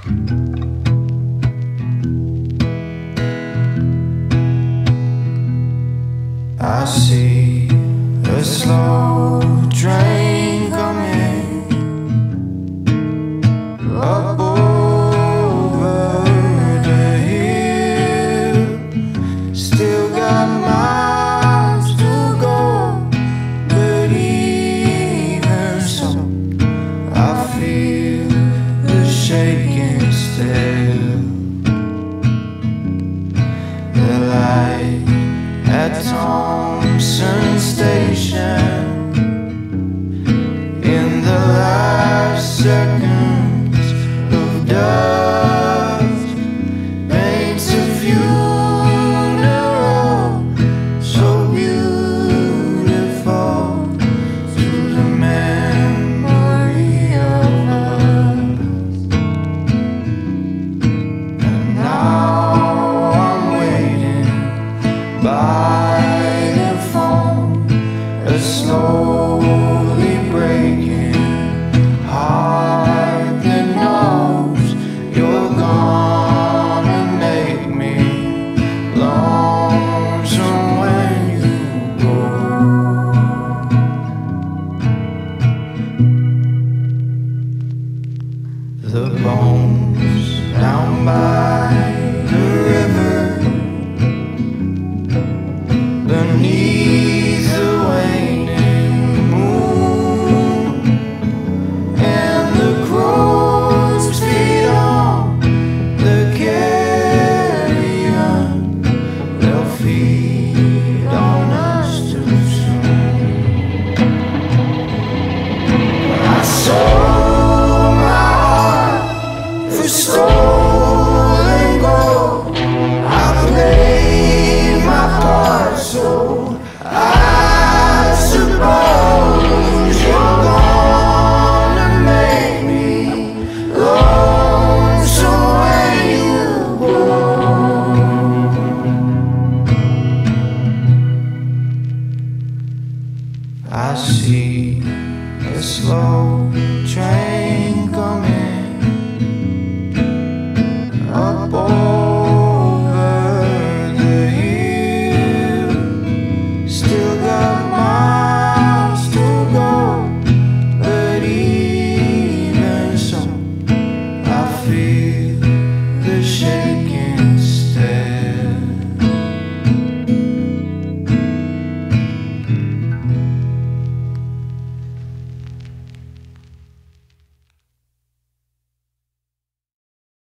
I see a slow train coming up over the hill. Still got miles to go, but even so, I feel the shaking still. The light at Thompson station, in the last seconds of dusk, paints a funeral so beautiful to the memory of us. And now I'm waiting by the phone, a slowly breaking heart that knows you're gonna make me lonesome when you go. The bones down by